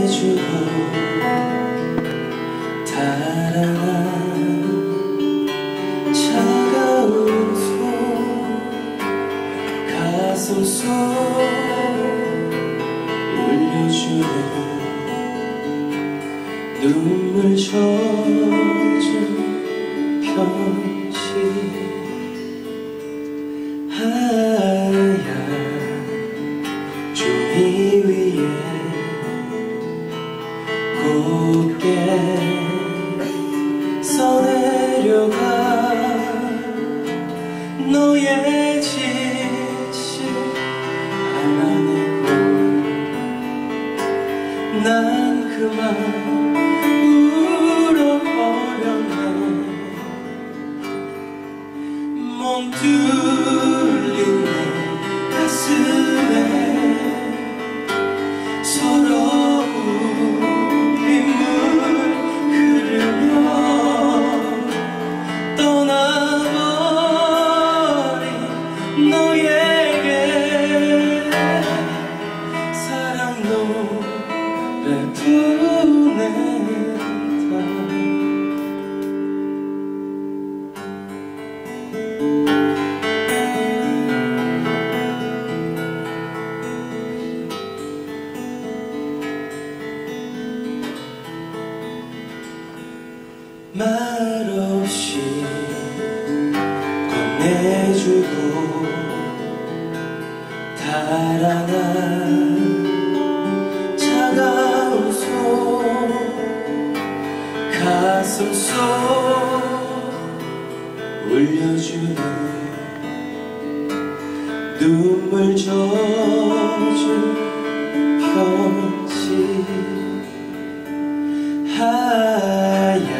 건네주고 달아난 차가운 손 가슴 속 울려주는 눈물 젖은 편지 하얀 종이 위에 곱게 써내려가 너의 지친 알아내고 난 그만 울어버렸네. 멍 뚫린 내 가슴에 서러운 빗물 흐르며 떠나버린 너에게 사랑 노래 보낸다. 말없이 건네주고 달아난 차가운 손 가슴 속 울려주는 눈물 젖은 편지 하얀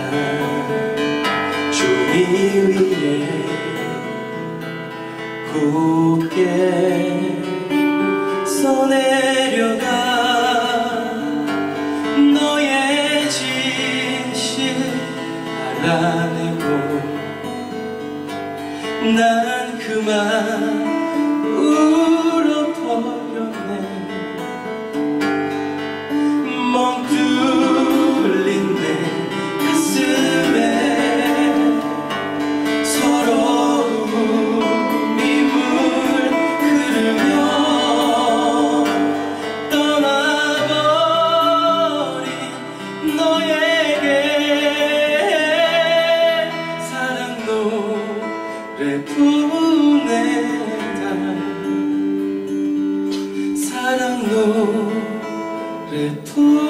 종이 위에 곱게 써내려가 너의 진실 알아내고 난 그만 울어버렸네. 멍 뚫린 내 가슴에 서러운 빗물 흐르며 떠나버린 너에게 사랑 노래 보낸다. 사랑 노래 보낸다.